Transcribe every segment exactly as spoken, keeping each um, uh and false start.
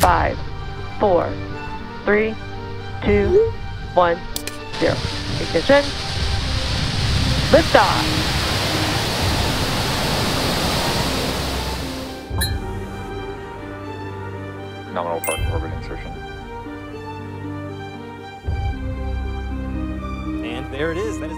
five, four, three, two, one, zero. Ignition. Liftoff. Nominal park orbit insertion. And there it is. That is.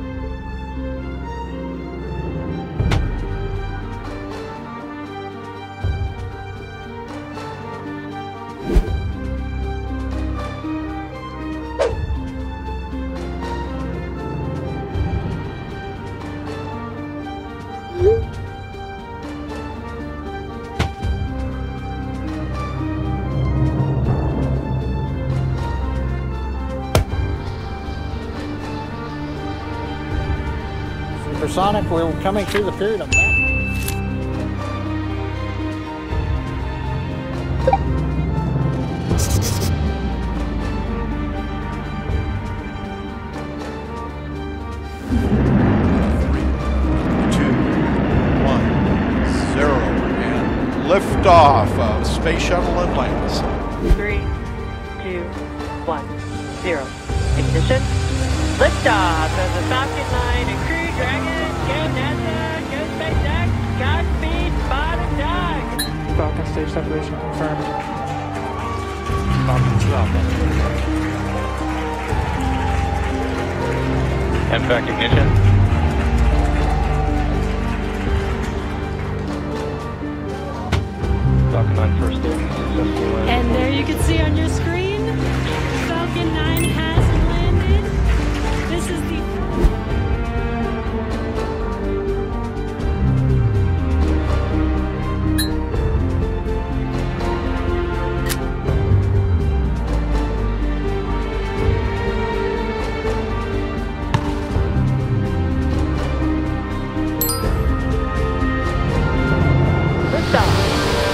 Supersonic, we're coming through the period of that. Liftoff of Space Shuttle Atlantis. Three, two, one, zero. Ignition. Liftoff of the Falcon nine and Crew Dragon. Go NASA, go SpaceX, Godspeed, bottom dog. Falcon stage separation confirmed. Falcon two Alpha. M VAC ignition. Falcon nine first stage successful. And there you can see on your screen, Falcon nine has landed. This is the... Liftoff.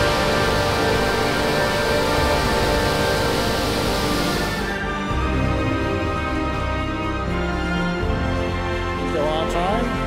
Still on time.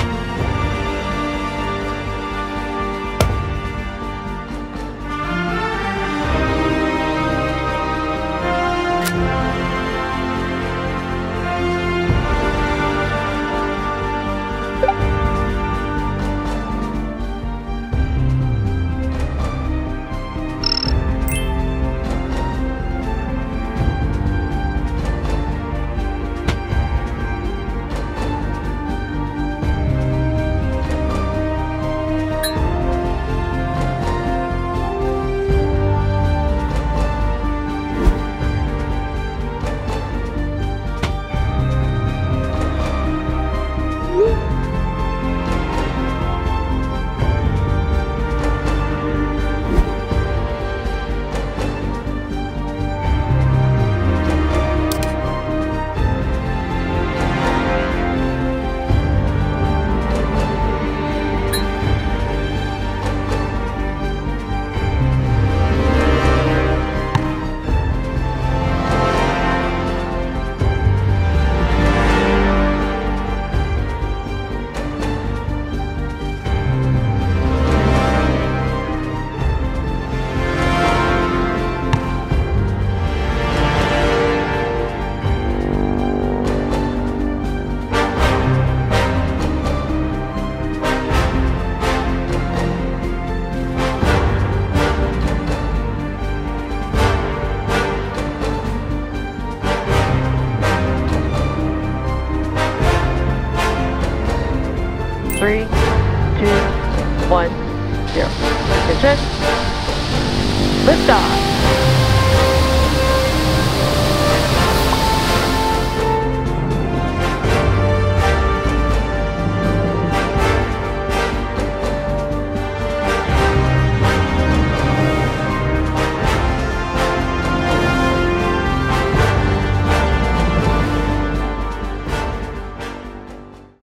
Three, two, one, zero. Ignition. Liftoff.